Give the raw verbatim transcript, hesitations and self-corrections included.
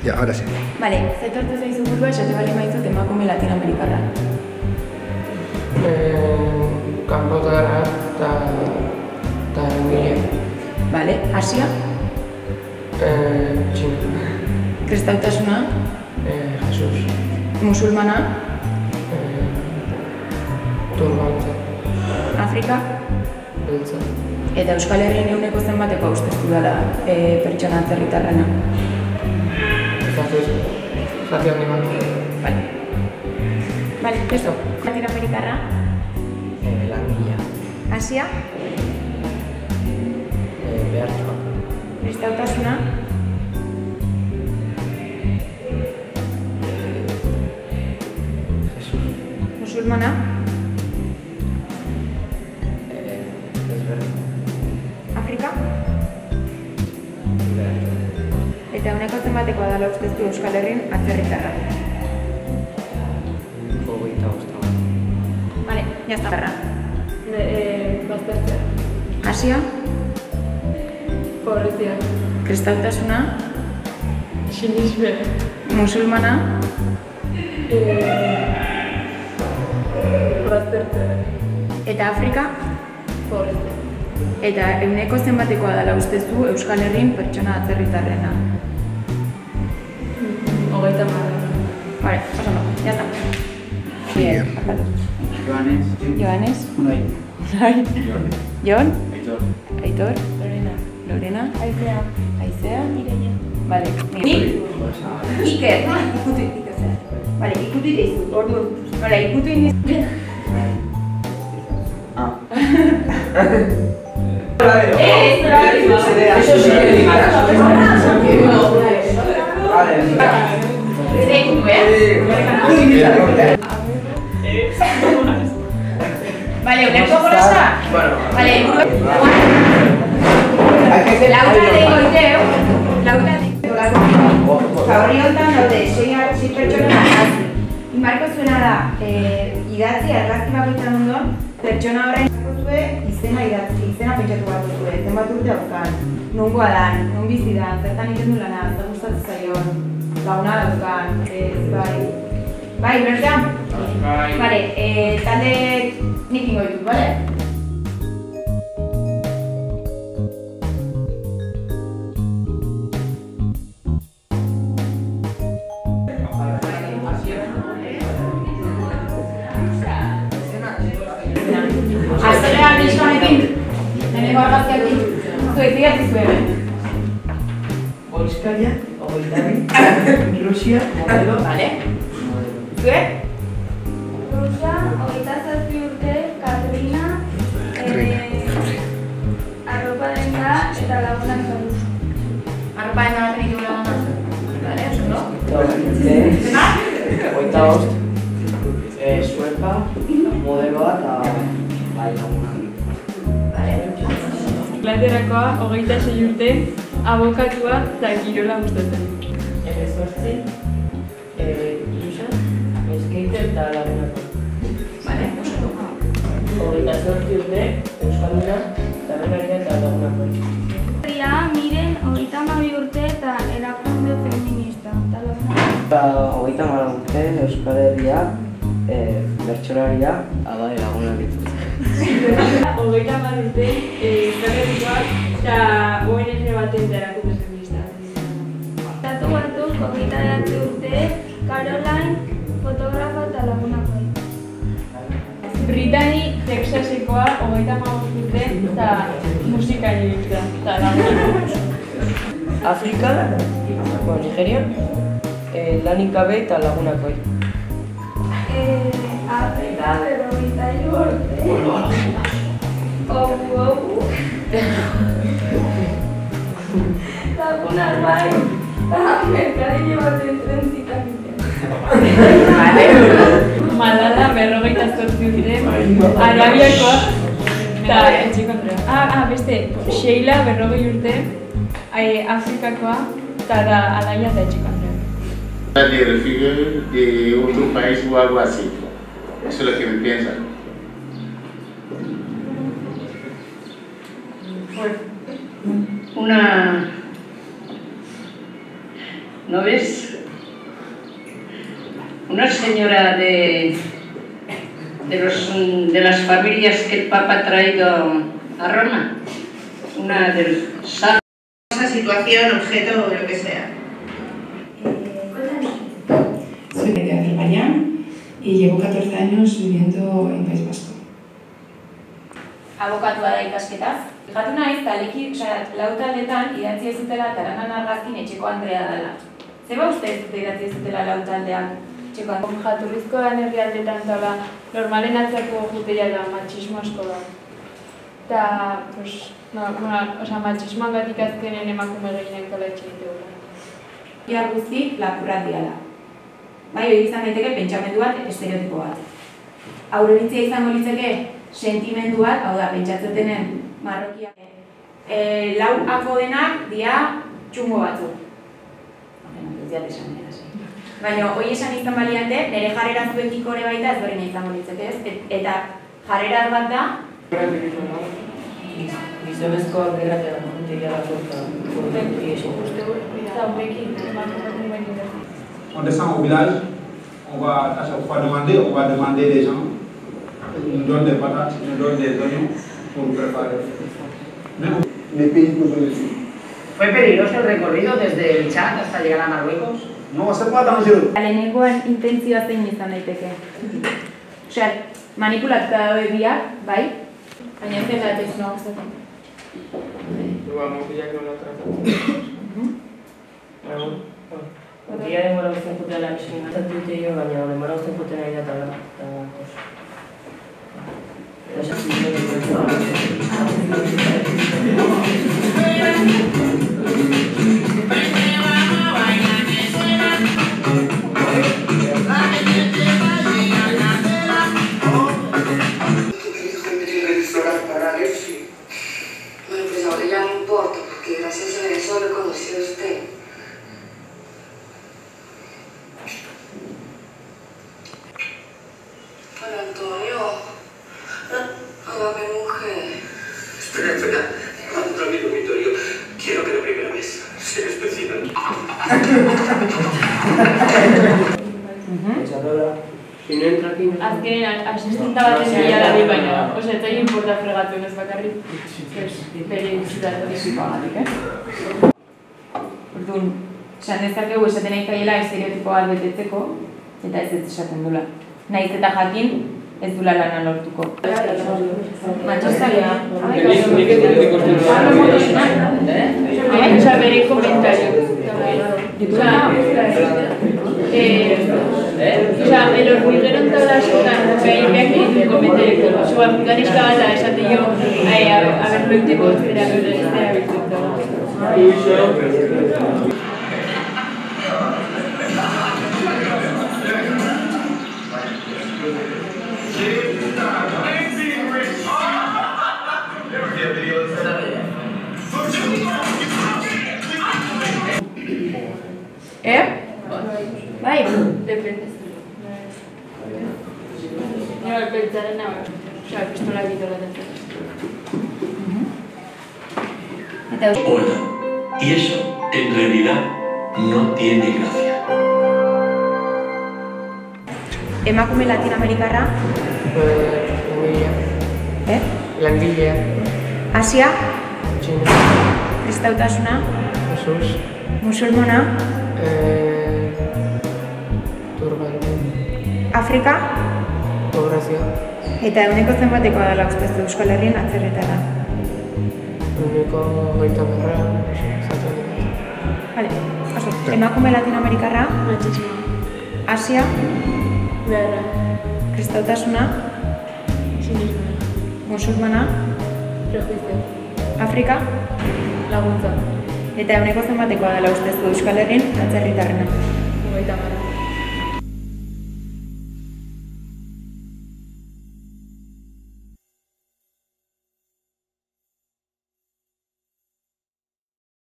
Ya, ahora sí. Vale, zetortu zaizu burua esate bali maizut emakume latinoamerikarra. Eh, Kanpotarra eta eta Emile. Vale, Asia, Eh, Txina. kristautasuna, Eh, Jesus. musulmana, Eh, Turbantza. Afrika, Beltza. eta Euskal Herrien ehuneko zenbateko usteztu dela e, pertsona atzerritarrena. Zati, zati handi bat. Vale. Vale, eso. Latinoamerikarra, Eh, langilea. Asia, Eh, behartxoa. kristautasuna, Jesus. musulmana, Eh, desberdin. Afrika, Behartxoa. eta ehuneko zenbatekoa dela usteztu Euskal Herrien atzerritarra. Hogeita bosta bat. Vale, ya está. Barra. Eh, baztertzea. Asia, Pobrezia. kristautasuna, Sinisme. musulmana, Eh, baztertzea. eta Afrika, Pobrezia. eta ehuneko zenbatekoa dela usteztu Euskal Herrien pertsona atzerritarrena. Hogeita marra. Vale, pasando, ya está. Bien, barkatu. Joanes. Joanes, Unai. Jon, Jon, Aitor. Aitor, Lorena. Lorena, Aizea. Aizea, Mireia. vale, ni, Iker, ikutu, Iker zera. Vale, ikutu dizu, orduan. Vale, ikutu dizu. Ah. Eso sí, Vale, una poco rosa. Vale, Laura de Goiteu, Laura de Gaurri honetan daude, sei pertsona argazki. Imarko zuena da, idatzi argazki bakoitzaren ondoan, pertsona horrein zue izena idatzi, izena pentsatu bat zue, zenbat urte haukan, nongoa dan, non bizi da, zertan egiten du lana, zer gustatzen zaion, laguna daukan, ez bai. Bai, bertean? Bai. Vale, talde nik ingo ditut, bale? Aztelean nizkoanekin, neneko argazkiakin, zuek zigatzi zuen. Oizkaria, ogeitari, Rusia, modelo. Vale. Zuek? Rusia, hogeita zazpi urte, Katrina, arropa denda eta lagunak zauz. Arropa denda bat egin dugula gana. Vale, oso, no? Zena? Ogeita bost. Sueka, modeloa eta bai lagunak. Inglaterakoa, hogeita sei urte, abokatua eta kirola gustatzen. Hemezortzi, Irusa, skater eta lagunak. Vale, oso. Hogeita zortzi urte, Euskalduna, tabernaria eta lagunak. Herria, Miren, hogeita hamabi urte eta erakunde feminista. Eta lagunak. Eta hogeita hamar urte, Euskal Herria, bertsolaria, abai lagunak dituz. Hogeita hamar urte, Euskal eta O N G baten eta erakunde feminista. Estatu Batu, hogeita bederatzi urte, Caroline, fotografo eta lagunak. Britani, Texasekoa, hogeita hamabost urte eta musikaini eta lagunak. Afrika, bueno, Nigeria, lanik gabe eta lagunak bai. Afrika, berrogeita hiru urte. Ogu, ogu. Lagunak bai. Eta merkadillo baten trentzitak egiten. Malala, berrogeita zortzi urte, Arabiakoa eta etxeko Andrea. Ah, ah, beste, Sheila, berrogei urte, Afrikakoa eta Alaia eta etxeko Andrea. De refugio de otro país o algo así. Eso es lo que me piensan. Una ¿no ves? Una señora de, de, los, de las familias que el Papa ha traído a Roma, una del Sal. Esa situación, objeto o lo que sea. Soy de Azerbaiyán y llevo catorce años viviendo en País Vasco. Abokatua da ikasketaz. Fijatu naiz, taleki, osea, lau taldetan idatzi ez zutela Taranan Argazkin etxeko Andrea dela. Zeba uste ez dute idatzi ez zutela lau taldeak etxeko Andrea? Jatorrizko lan herrialdetan tala, normalen atzako juteia da, matxismo asko da. Eta, pues, no, bueno, osea, matxismoan gatik azkenen emakume gehienak tala etxe ditugu. Iar guzti, lapurrak diala. Bai, hori izan daiteke pentsamendu bat, estereotipo bat. Aurreritzia izango litzeke sentimendu bat, hau da, pentsatzetenen marrokiak. E, lau ako denak dia txungo batzuk. Ez diat esan dira, zi. Baina, hori esan izan baliate, nire jarrera zuekiko ere baita ez berina izango litzeke ez, Et, eta jarrera bat da... Gizonezkoak gerratea da, montegia da korta, On descend au village, on va à chaque fois demander, on va demander des gens, ils nous donnent des patates, ils nous donnent des oignons pour preparer. Les pays que je suis. ¿Fue peligroso el recorrido desde el Chad hasta llegar a Marruecos? No, c'est pas dangereux. Lehenengoan intentzioa zein izan daiteke. Osea, manipulatuta daude biak, bai? Baina ez dela ez nago zaten. Igual, mokillak nola tratatzen. Dia demora uzten jutela lan izan dute jo, baina demora uzten juten nahi da eta... Bueno, pues ahora ya no importa, porque gracias a eso lo conocí a usted. Juan Antonio, hágame mujer. Espera, espera. Tranquilo, Victorio. Quiero que la primera vez sea especial. Azkenean, asistenta baten bila da bi baina, osea, eta importa fregatu ez bakarrik, bere bizitatu bizipagatik, eh? Orduan, esan dezakegu esaten nahi zaiela estereotipo bat betetzeko, eta ez ez esaten dula. Naiz eta jakin, ez dula lana lortuko. Matxostalea. Osea, bere komentario. Osea, el hormiguero en todas las zonas, veía que comenté, su afganiska bat esate jo, a ver, loiteko zera bertu. Eh? Bai? Depende. No, el pentsaren nago. Osea, pistola egitela da. Hola. Y eso, en realidad, no tiene gracia. Emakume latinoamerikarra? Langilea. Eh? Langilea. Asia? Txina. Kristautasuna? Jesus. Musulmona? Eh... Turbante. Afrika? Pobrazio. Eta eguneko zenbatekoa dela ustez Euskal Herrien atzerretara? Eguneko goita berra. Zaten dira. Vale, oso. Emakume latinoamerikarra? Matxismo. Asia? Beharra. Kristautasuna? Sinismo. Musulmana? Prejuizio. Afrika? Laguntza. Eta eguneko zenbatekoa dela ustez Euskal Herrien atzerritarrena? Goita berra.